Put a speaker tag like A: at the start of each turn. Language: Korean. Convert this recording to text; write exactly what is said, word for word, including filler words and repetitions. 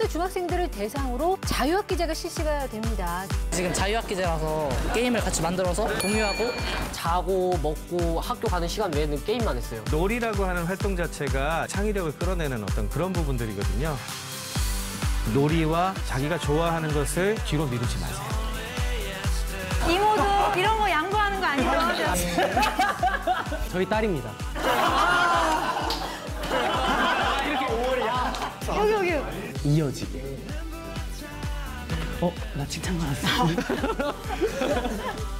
A: 중학생들을 대상으로 자유학기제가 실시가 됩니다.
B: 지금 자유학기제라서 게임을 같이 만들어서 공유하고
C: 자고 먹고 학교 가는 시간 외에는 게임만 했어요.
D: 놀이라고 하는 활동 자체가 창의력을 끌어내는 어떤 그런 부분들이거든요. 놀이와 자기가 좋아하는 것을 뒤로 미루지 마세요.
E: 이모도 이런 거 양보하는 거 아니죠?
C: 저희 딸입니다.
E: 여기 여기.
C: 이어지게. 어? 나 칭찬 받았어.